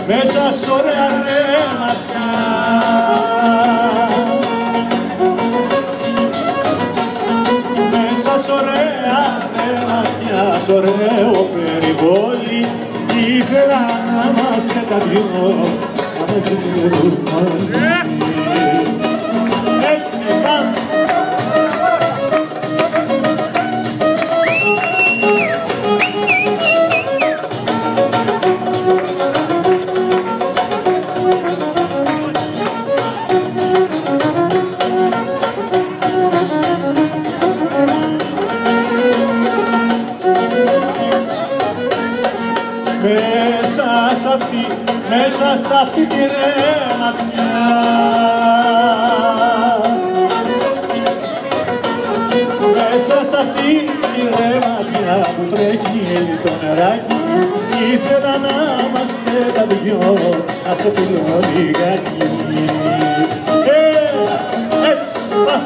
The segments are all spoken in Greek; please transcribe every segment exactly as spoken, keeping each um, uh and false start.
μέσα σ' ωραία ρε ματιά. Μέσα σ' ωραία ρε ματιά, σ' ωραίο περιβόλι, ήθελα να είμαστε τα δυο, να με ζητούν μαζί. Έτσι πάμε. Μέσα σ' αυτή, μέσα σ' αυτή τη ρε ματιά, μέσα σ' αυτή τη ρε ματιά που τρέχει το νεράκι, ήθελα να είμαστε τα δυο, να σε φιλώ λιγάκι. Έλα, έτσι, πάμε.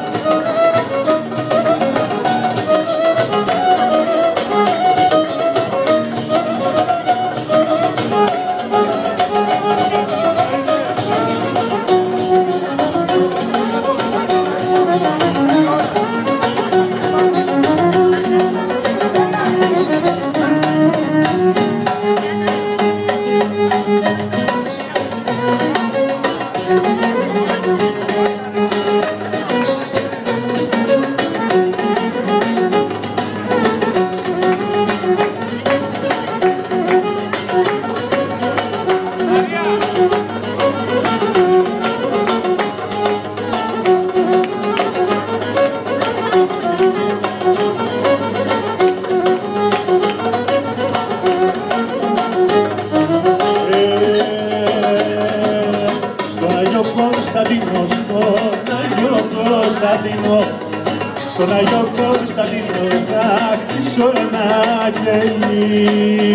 Στον Άγιο Κωνσταντίνο θα χτίσω ένα κελί.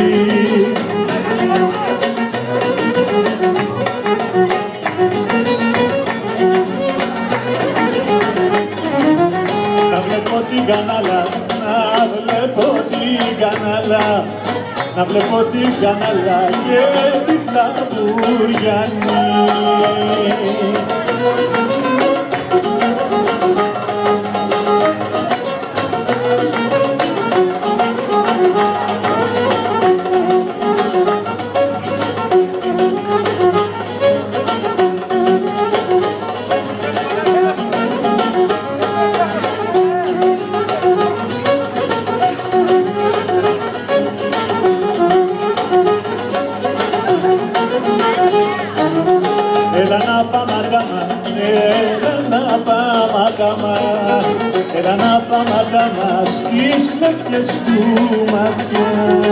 Να βλέπω την κανάλα, να βλέπω την κανάλα, να βλέπω την κανάλα και τη Φλαβουριανή. Έλα να πάμε αγάμα, έλα να πάμε αγάμα, έλα να πάμε αγάμα στις λευκές του ματιά.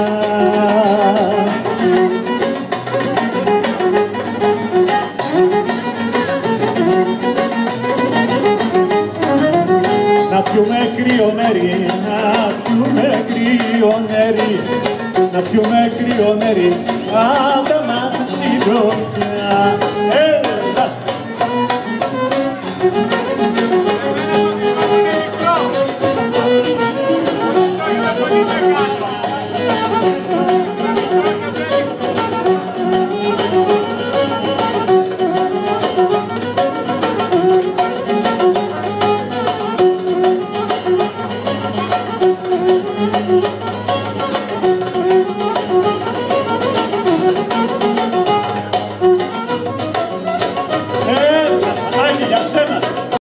Να πιούμε κρύο νερί, να πιούμε κρύο νερί, να πιούμε κρύο νερί, άντα μας συντροφιά. Έλα! Για σένα.